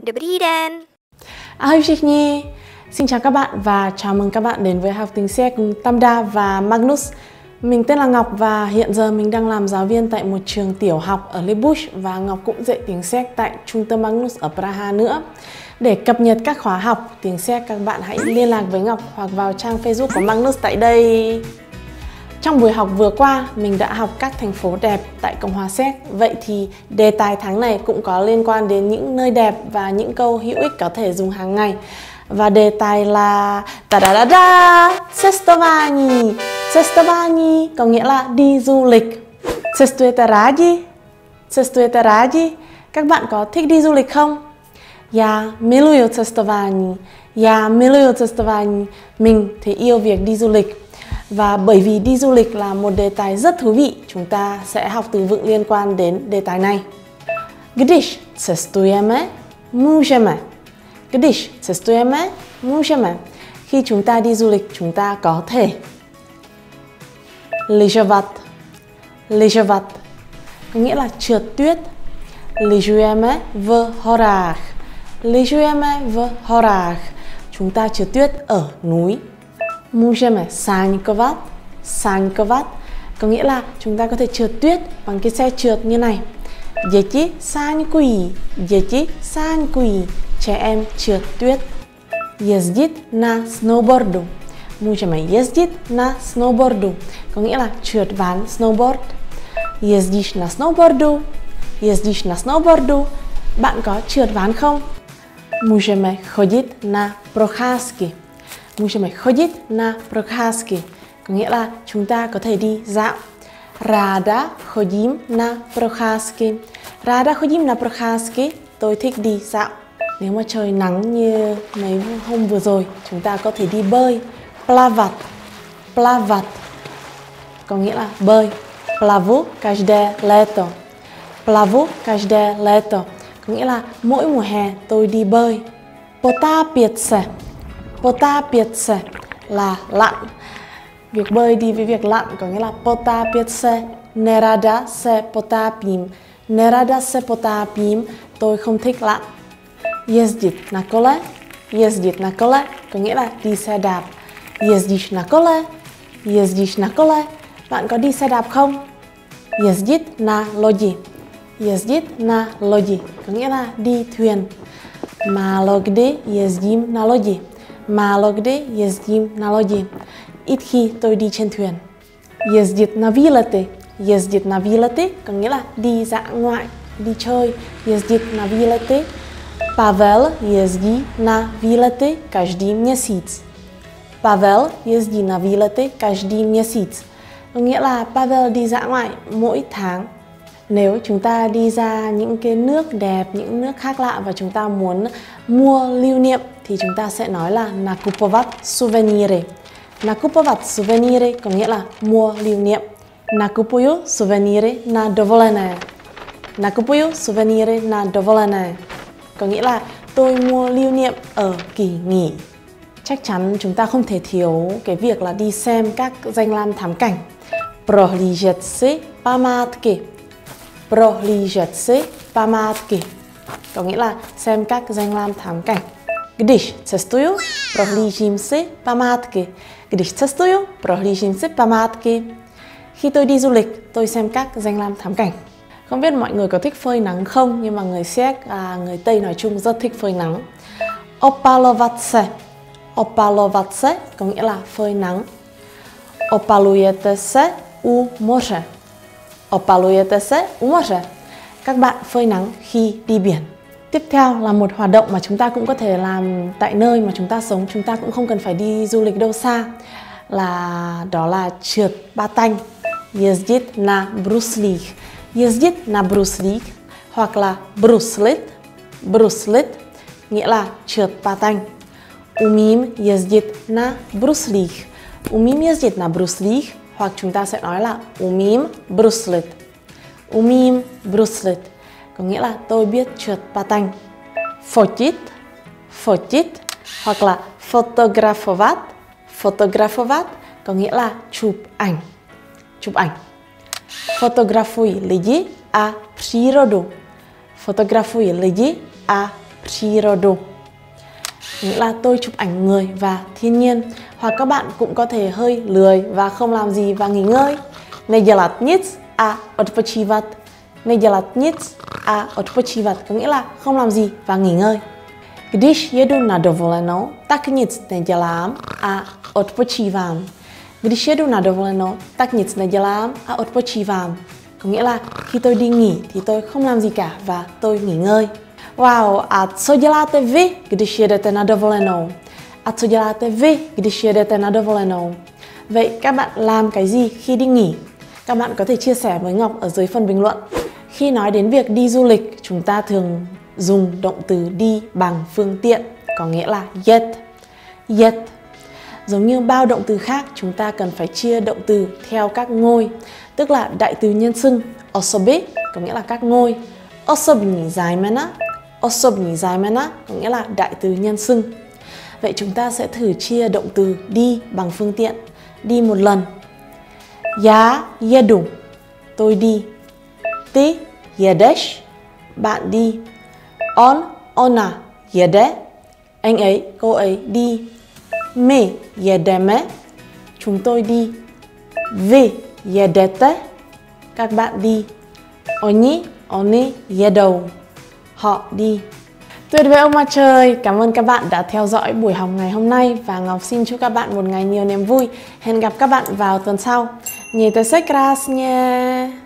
Dobrý den. Ahoj všichni, xin chào các bạn và chào mừng các bạn đến với học tiếng Séc cùng Tamda và Magnus. Mình tên là Ngọc và hiện giờ mình đang làm giáo viên tại một trường tiểu học ở Libuš và Ngọc cũng dạy tiếng Séc tại trung tâm Magnus ở Praha nữa. Để cập nhật các khóa học tiếng Séc, các bạn hãy liên lạc với Ngọc hoặc vào trang Facebook của Magnus tại đây. Trong buổi học vừa qua, mình đã học các thành phố đẹp tại Cộng hòa Séc. Vậy thì đề tài tháng này cũng có liên quan đến những nơi đẹp và những câu hữu ích có thể dùng hàng ngày. Và đề tài là cestování. Cestování có nghĩa là đi du lịch. Cestujete rádi? Cestujete rádi? Các bạn có thích đi du lịch không? Já miluju cestování. Já miluju cestování. Mình thì yêu việc đi du lịch. Và bởi vì đi du lịch là một đề tài rất thú vị, chúng ta sẽ học từ vựng liên quan đến đề tài này. Když cestujeme, můžeme. Když cestujeme, můžeme. Khi chúng ta đi du lịch, chúng ta có thể lyžovat. Lyžovat có nghĩa là trượt tuyết. Lyžujeme v horách. Lyžujeme v horách. Chúng ta trượt tuyết ở núi. Můžeme sáňkovat. Sáňkovat có nghĩa là chúng ta có thể trượt tuyết bằng cái xe trượt như này. Děti sáňkují. Děti sáňkují. Trẻ em trượt tuyết. Jezdit na snowboardu. Můžeme jezdit na snowboardu có nghĩa là trượt ván snowboard. Jezdíš na snowboardu. Jezdíš na snowboardu. Bạn có trượt ván không? Můžeme chodit na procházky. Můžeme chodit na procházky có nghĩa là chúng ta có thể đi dạo. Ráda chodím na procházky. Ráda chodím na procházky. Tôi thích đi dạo. Nếu mà trời nắng như mấy hôm vừa rồi, chúng ta có thể đi bơi. Plavat. Plavat có nghĩa là bơi. Plavu každé léto. Plavu každé léto có nghĩa là mỗi mùa hè tôi đi bơi. Potápět se. Potápět se là lặn. Việc bơi đi với việc lặn có nghĩa là potápět se. Nerada se potápím. Nerada se potápím. Tôi không thích lặn. Jezdit na kole. Jezdit na kole có nghĩa là đi xe đạp. Jezdíš na kole. Jezdíš na kole. Bạn có đi xe đạp không? Jezdit na lodi. Jezdit na lodi có nghĩa là đi thuyền. Málo kdy jezdím na lodi. Málo kdy jezdím na lodi. Ít khi tôi đi trên thuyền. Jezdit na výlety. Jezdit na výlety có nghĩa là đi dã ngoại, đi chơi. Jezdit na výlety. Pavel jezdí na výlety každý měsíc. Pavel jezdí na výlety každý měsíc. Có nghĩa là Pavel đi dã ngoại mỗi tháng. Nếu chúng ta đi ra những cái nước đẹp, những nước khác lạ và chúng ta muốn mua lưu niệm thì chúng ta sẽ nói là nakupovat suvenýry. Nakupovat suvenýry có nghĩa là mua lưu niệm. Nakupuju suvenýry na dovolené. Nakupuju suvenýry na dovolené có nghĩa là tôi mua lưu niệm ở kỳ nghỉ. Chắc chắn chúng ta không thể thiếu cái việc là đi xem các danh lam thắng cảnh. Prohlížet si památky. Prohlížet si památky có nghĩa là xem các danh lam thắng cảnh. Když cestuju, prohlížím si památky. Když cestuju, prohlížím si památky. Khi tôi đi du lịch, tôi xem các danh lam thắng cảnh. Không biết mọi người có thích phơi nắng không, nhưng mà người Séc, người Tây nói chung rất thích phơi nắng. Opalovat se. Opalovat se có nghĩa là phơi nắng. Opalujete se u moře. Opalujete se u moře. Các bạn phơi nắng khi đi biển. Tiếp theo là một hoạt động mà chúng ta cũng có thể làm tại nơi mà chúng ta sống. Chúng ta cũng không cần phải đi du lịch đâu xa. Đó là trượt ba tanh. Jezdit na bruslích. Jezdit na bruslích hoặc là bruslit. Bruslit nghĩa là trượt ba tanh. Umím jezdit na bruslích. Umím jezdit na bruslích hoặc chúng ta sẽ nói là umím bruslit. Umím bruslit có nghĩa là tôi biết trượt ba tanh. Fotit. Fotit hoặc là fotografovat. Fotografovat có nghĩa là chụp ảnh. Chụp ảnh. Fotografuji lidi a přírodu. Fotografuji lidi a природу. Nghĩa là tôi chụp ảnh người và thiên nhiên. Hoặc các bạn cũng có thể hơi lười và không làm gì và nghỉ ngơi. Nie dělat nic a odpočívat. Nie dělat nic a odpočívat có nghĩa là không làm gì và nghỉ ngơi. Když jedu na dovolenou, tak nic nedělám a odpočívám. Když jedu na dovolenou, tak nic nedělám a odpočívám. Có nghĩa là khi tôi đi nghỉ thì tôi không làm gì cả và tôi nghỉ ngơi. Wow, a co děláte vy, když jedete na dovolenou? A co děláte vy, když jedete na dovolenou? Vậy các bạn làm cái gì khi đi nghỉ? Các bạn có thể chia sẻ với Ngọc ở dưới phần bình luận. Khi nói đến việc đi du lịch, chúng ta thường dùng động từ đi bằng phương tiện, có nghĩa là jet. Jet. Giống như bao động từ khác, chúng ta cần phải chia động từ theo các ngôi, tức là đại từ nhân xưng osoby, có nghĩa là các ngôi. Osobní zájmena, osobní zájmena có nghĩa là đại từ nhân xưng. Vậy chúng ta sẽ thử chia động từ đi bằng phương tiện, đi một lần. Já jedu, tôi đi. Ty jedeš, bạn đi. On, ona jede, anh ấy, cô ấy đi. My jedeme, chúng tôi đi. Vy jedete, các bạn đi. Oni, oni jedou, họ đi. Tuyệt vời ông mặt trời! Cảm ơn các bạn đã theo dõi buổi học ngày hôm nay và Ngọc xin chúc các bạn một ngày nhiều niềm vui. Hẹn gặp các bạn vào tuần sau. Mějte se krásně!